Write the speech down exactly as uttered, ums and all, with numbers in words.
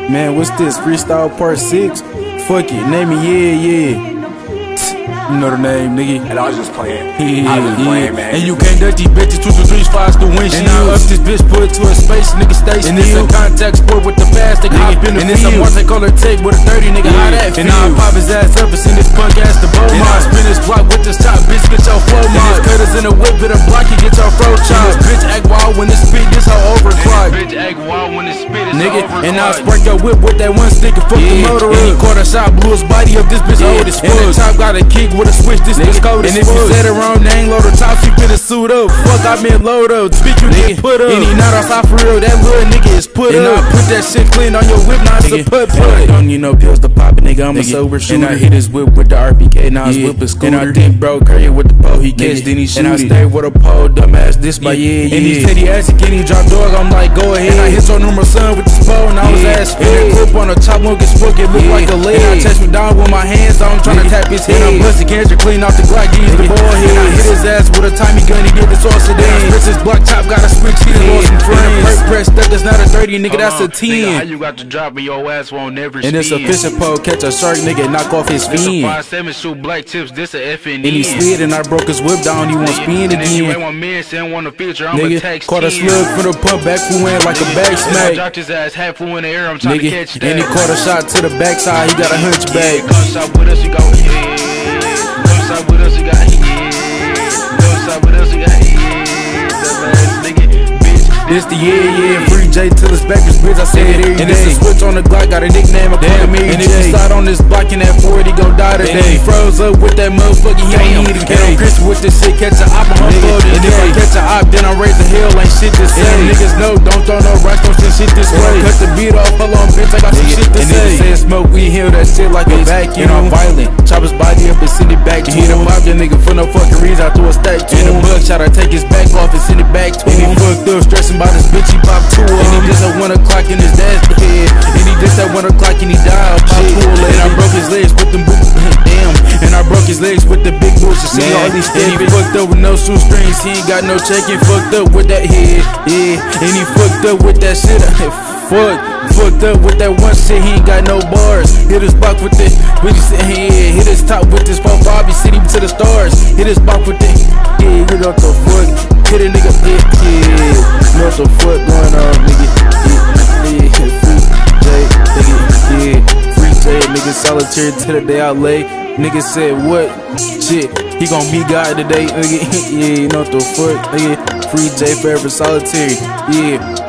Man, what's this? Freestyle part six? Fuck it, name it, yeah, yeah. You know the name, nigga. And I was just playing. Yeah, I was just playing, yeah. man. And you can't dust these bitches, two, two, three, fives through windshield. And I up this bitch, put it to a space, nigga, stay still. And it's a contact sport with the fast, nigga, hop in the and field. And it's a multicolor tape with a thirty, nigga, yeah. How that feel? And I pop his ass up and send this punk ass to Beaumont. And I spin this block with this top, bitch, get your flow mod. And this cutters in the whip, hit a block, you get your fro chop. And this bitch act wild when it spit, this hoe overclock. Bitch act wild when it spit, it's nigga, overclock. and I spark your whip with that one stick and fuck yeah. the motor up. And he caught a shot, blew his body up, this bitch yeah. old as fuck. And the top got a kick with a switch, this bitch cold as fuck. And if you said it wrong, they ain't load the top, she finna suit up. Fuck, I been load up, speak you nigga, put up. And he not outside for real, that little nigga is put and up. And I put that shit clean on your whip, now it's a put put. I don't need no pills to pop it, nigga, I'm nigga. a sober shooter. And I hit his whip with the R P K, now his yeah. whip is scooter. And I think bro Curry with the pole, he catch, then he shoot. And I stay with a pole, dumbass, this by yeah, yeah. And he said he asked again, he drop dog, I'm like, go ahead. And I hit your number son with this pole, and I was yeah. ass spin. And that clip on the top, won't get spook, it look yeah. like a leg. And I touch me down with my hands, I'm trying to tap his head. And I'm busting cancer, clean off the Glock, he's the ball head. And I hit his ass with a timey gun, he get the sauce and then Chris his block top, got a switch, he done lost some friends. Perk press, that that's not a thirty, nigga, that's a ten. Nigga, how you got to drop me, your ass won't never and it's a fishing pole, catch a shark, nigga, knock off his fin. This a five seven shoot black tips, this a F N E. And he slid and I broke his whip down, he won't spin again. And you ain't one man, saying want a feature, I'm nigga, a text caught a slug from the pump, back flew in like a back smack. I dropped his ass half flew in the air, I'm trying nigga, to catch that. And he caught a shot to the backside, he got a hunchback. Yeah, come shot with us, you go, yeah. Come shot with us, you got, yeah. Come shot with us, you got, yeah. Dumbass nigga, bitch. This the yeah, yeah, free J till it's back, this bitch, I say it every and day. And it's a switch on the Glock, got a nickname, I call him Mary J. And if you slide on this block in that forty, gon' die today. And he froze up with that motherfucker, he don't need a K. And I'm Chris with this shit, catch a op, I'm floating. And if I catch a op, then I raise the hell, ain't shit to say. And niggas know, don't throw no rocks, don't send shit this way. Cut the beat off, hold on, bitch, I got some shit to say. And niggas say smoke, we heal that shit like a vacuum. And I'm violent, chop his body up and send it back to him. He done pop that nigga for no fucking reason, I threw a stack to him. And the bug shot, I take his back off and send it back to him. And he fucked up, stressing by this bitch, he pop two of them. And he just at one o'clock in his dad's head. And he just at one o'clock and he died, pop cool. And I broke his legs with them boots, damn. And I broke his legs with the big boots, you see all these steps. And he fucked up with no shoestrings, he ain't got no check. He fucked up with that head, yeah. And he fucked up with that shit, fuck. Fucked up with that one shit, he ain't got no bars. Hit his block with this, with his yeah. Hit his top with this pop, Bobby, send him to the stars. Hit his block with this, yeah. Hit up the fuck, hit a nigga, yeah, yeah. You know what the fuck going on, nigga? Yeah, yeah. Free J, nigga, yeah. Free J, nigga, solitary till the day I lay. Nigga said what? Shit, he gon' be God today, nigga. Yeah, you know what the fuck, nigga? Free J forever solitary, yeah.